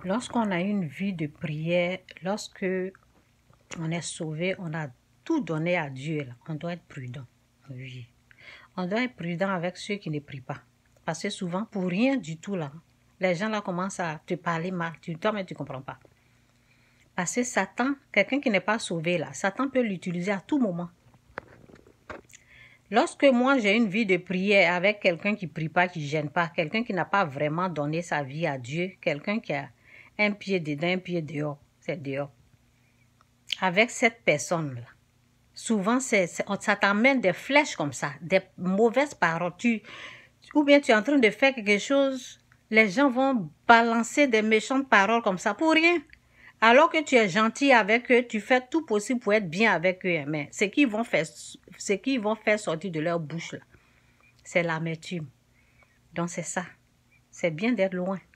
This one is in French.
Lorsqu'on a une vie de prière, lorsque on est sauvé, on a tout donné à Dieu. Là. On doit être prudent. Oui. On doit être prudent avec ceux qui ne prient pas. Parce que souvent, pour rien du tout, là, les gens là commencent à te parler mal. Toi-même, tu ne comprends pas. Parce que Satan, quelqu'un qui n'est pas sauvé, là, Satan peut l'utiliser à tout moment. Lorsque moi, j'ai une vie de prière avec quelqu'un qui ne prie pas, qui ne gêne pas, quelqu'un qui n'a pas vraiment donné sa vie à Dieu, quelqu'un qui a un pied dedans, un pied dehors, c'est dehors. Avec cette personne-là, souvent, ça t'amène des flèches comme ça, des mauvaises paroles. Ou bien tu es en train de faire quelque chose, les gens vont balancer des méchantes paroles comme ça pour rien. Alors que tu es gentil avec eux, tu fais tout possible pour être bien avec eux. Mais ce qu'ils vont faire sortir de leur bouche, là, c'est l'amertume. Donc c'est ça. C'est bien d'être loin.